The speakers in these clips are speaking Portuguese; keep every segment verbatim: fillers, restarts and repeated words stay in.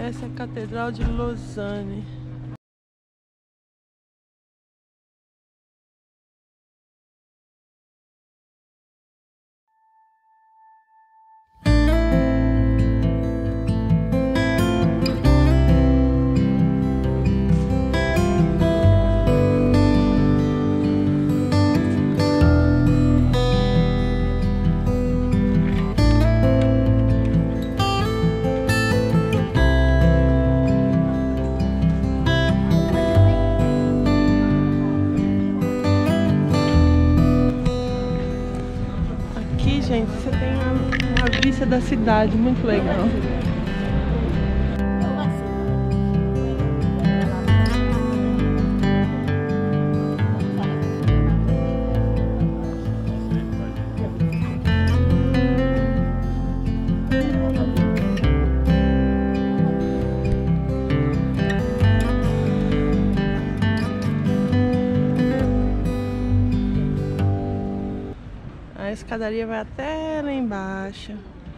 Essa é a Catedral de Lausanne. Gente, você tem uma, uma vista da cidade muito legal. A escadaria vai até lá embaixo.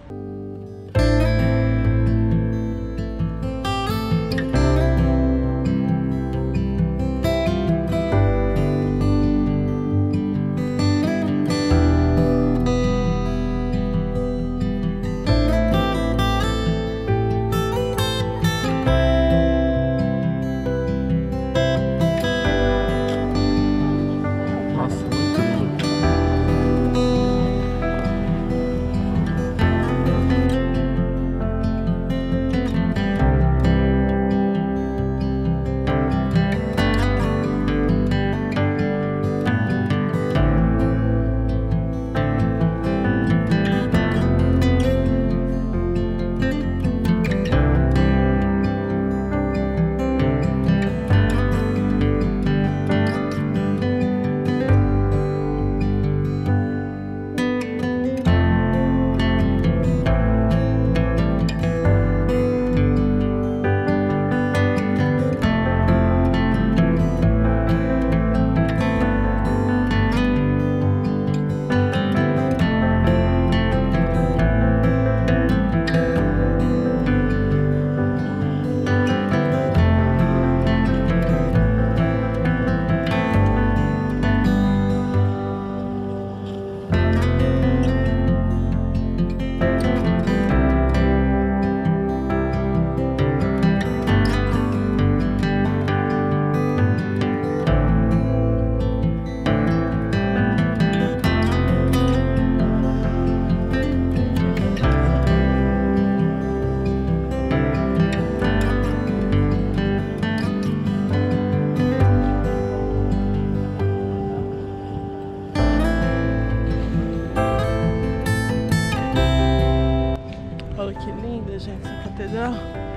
Olha que linda, gente, essa catedral.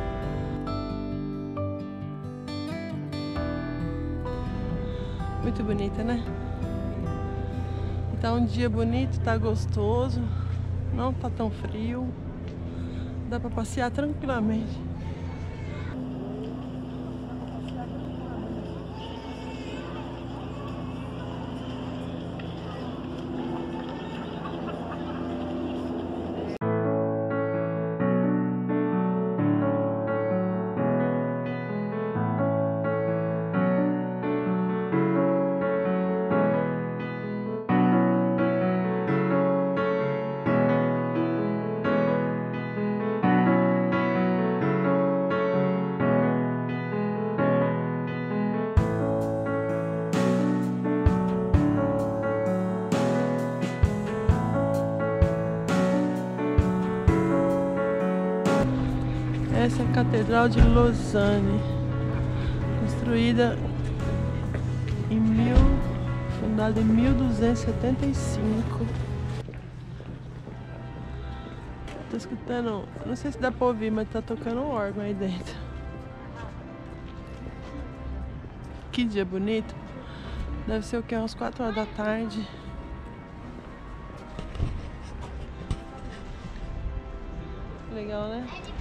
Muito bonita, né? Tá um dia bonito, tá gostoso, não tá tão frio, dá pra passear tranquilamente. Essa é a Catedral de Lausanne, construída em mil, fundada em mil duzentos e setenta e cinco. Tô escutando, não sei se dá pra ouvir, mas tá tocando um órgão aí dentro. Que dia bonito. Deve ser o que? Umas quatro horas da tarde. Legal, né?